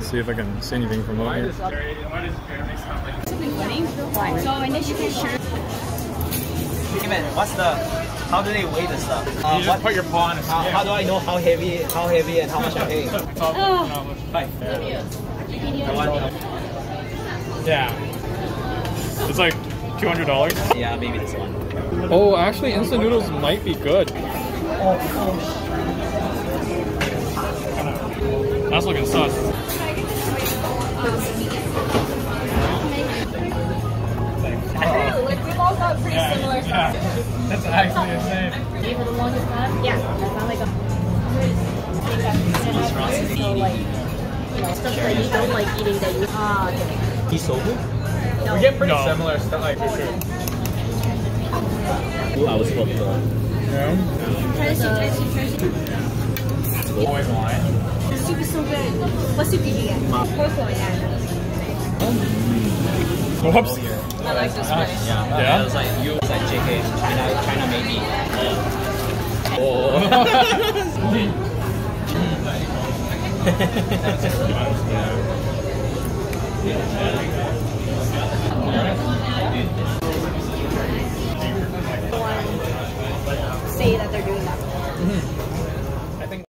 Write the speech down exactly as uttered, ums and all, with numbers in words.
see if I can see anything from over here. Something funny? So initially, sure. What's the? How do they weigh the stuff? You Uh, just what, put your paw on a how, how do I know how heavy, how heavy, and how much I'm paying? Oh. Five. Yeah. It's like two hundred dollars. Yeah, maybe this one. Oh, actually, instant noodles might be good. Oh, oh. That's looking sus. Like we've all got pretty Yeah, similar yeah. stuff. That's actually insane. For the longest time? Yeah. It's not like a so like you know, stuff that you don't like eating that you ah okay. Isobu? No. We get pretty no. similar stuff, like for sure. Two hours for the. Yeah. Try to see, try to see, try to see. Always lying. The soup is so good. What soup did you get? Pork yeah. Whoops. I like this one. Yeah. Yeah? It was like you was like J K. China, China made me. Oh.